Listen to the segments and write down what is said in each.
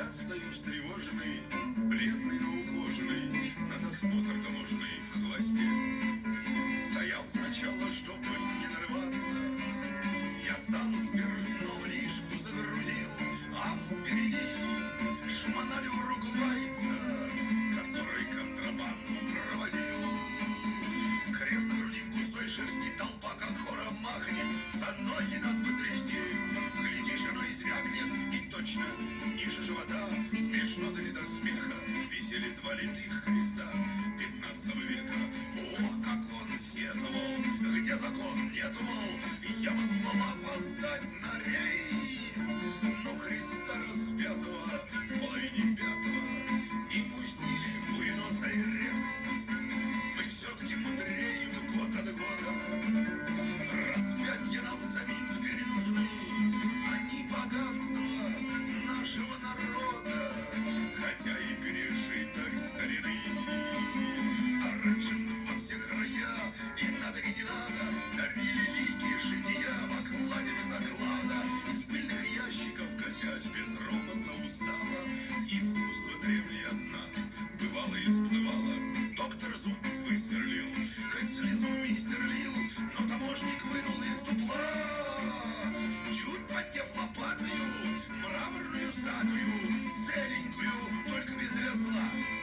стою встревоженный, бледный, но ухоженный, на досмотр таможенный в хвосте. Стоял сначала, чтобы не нарываться, я сам спиртного лишку загрузил, а впереди шмонали уругвайца, который контрабанду провозил. Крест на груди в густой шерсти, толпа как хором махнет, за ноги надо потрясти. Глядишь, оно и звякнет, и точно ниже живота, смешно да не до смеха, висели два литых креста 15 века. Ох, как он сетовал, где закон нет, мол, я могу, мол, опоздать на рейс. Но Христа распятого в половине пятого не пустили в Буэнос-Айрес. Мы все-таки мудреем год от года, распятья нам самим теперь нужны, а не богатство нашего народа, хотя и пережиток старины. А раньше мы во все края, и надо и не надо, дарили лики жития в окладе без оклада, из пыльных ящиков косясь безропотно устало. Искусство древнее от нас бывало и всплывало. Доктор зуб высверлил, хоть слезу мистер лил, но таможник вынул из дупла, чуть поддев лопатою, мраморную статую, целенькую, только без весла.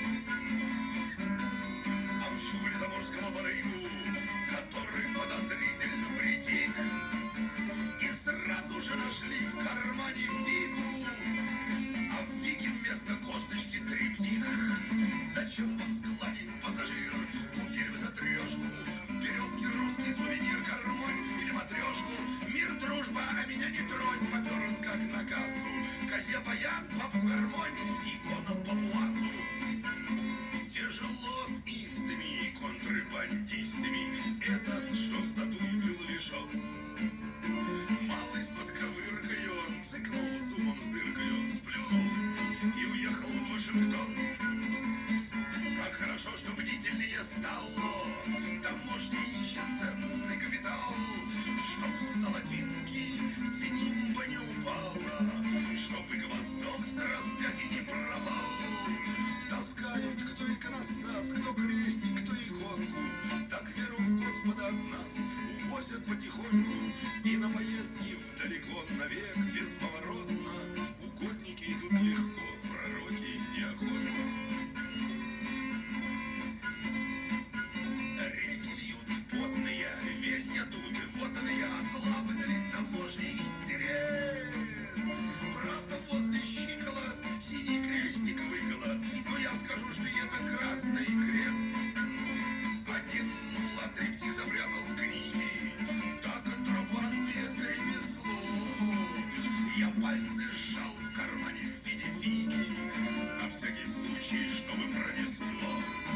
Обшули заморского барыгу, который подозрительно притих, и сразу же нашли в кармане фигу, а в фиге вместо косточки триптих. Зачем вам складен пассажир? Купили вы за трешку в березке русский сувенир, гармонь или матрешку. Мир, дружба, а меня не тронь. Попер он как на кассу, козе баян, папу гармонь, икона по муазу. Тяжело с истыми и контрабандистами этот, что статуи был лишен. Малый с подковыркой он цыкнул зубом с дыркой, он сплюнул и уехал в Вашингтон. Как хорошо, что бдительнее стало, таможня ищет ценный капитал, чтоб с золотинки синим не упало, чтоб и восток с распятий не пропал. Таскают кто иконостас, кто крестик, кто иконку, так веру в Господа от нас увозят потихоньку, и на поездки вдалеко навек бесповоротно угодники идут легко, пророки неохотно. Реки льют потные, весь я тут, и вот он я, слабый ли таможни интерес. Правда, возле щиколот синий крестик выколот, но я скажу, что это красный крест. Один латриптих запрятал в книге, так контрабанды это ремесло. Я пальцы сжал в кармане в виде фиги, на всякий случай, чтобы пронесло.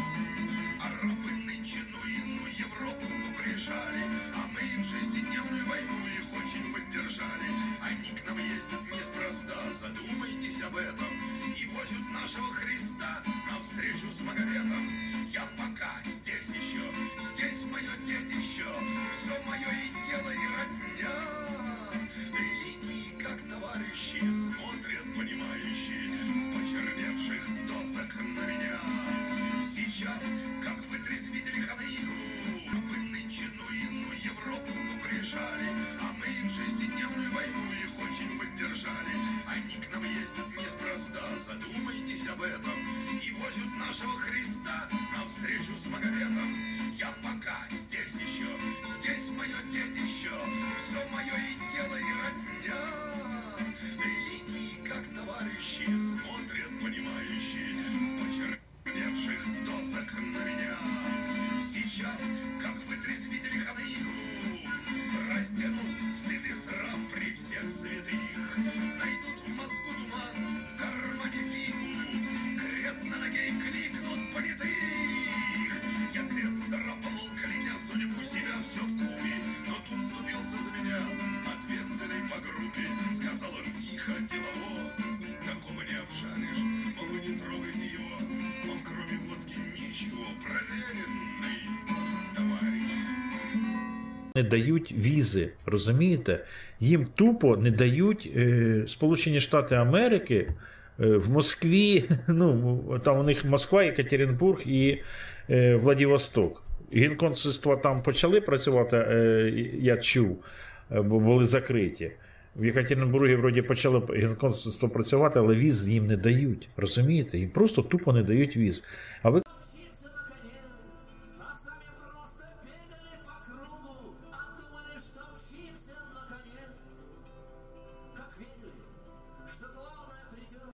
Арабы нынче ну Европу поприжали, а мы в шестидневную войну их очень поддержали. Они к нам ездят неспроста, задумайтесь об этом, и возят нашего Христа навстречу с Магометом. Я пока здесь еще, здесь мое детище, все мое и дело, и родня. Лики, как товарищи, смотрят понимающие с почерневших досок на меня. Сейчас, как вы трезвители ханаигу, вы нынче ну Европу поприжали, а мы в шестидневную войну их очень поддержали. Они к нам ездят неспроста, задумайтесь об этом, и возят нашего Христа навстречу с Магометом. Я пока здесь еще, здесь мое детище, все мое и дело, и родня. Лики, как товарищи, смотрят понимающие с почерневших досок на меня. Сейчас, как вы трезвители ханаигу, разденут стыд и срам при всех святых, найдут в мозгу туман, в кармане фигу, крест на ноге и кликнут понятых. Я крест зарапал, кляня судьбу себя все в купе, но тут вступился за меня ответственный по группе. Сказал он тихо, делово, такого не обжалишь, мол, вы не трогайте его, он кроме водки ничего, проверенный товарищ. Не дають візи, розумієте? Їм тупо не дають Сполучені Штати Америки В Москві, ну, там у них Москва, Екатеринбург і Владивосток. Генконсульства там почали працювати, я чув, бо були закриті. В Екатеринбурзі вроді почали генконсульство працювати, але віз їм не дають. Розумієте? Їм просто тупо не дають віз. А ви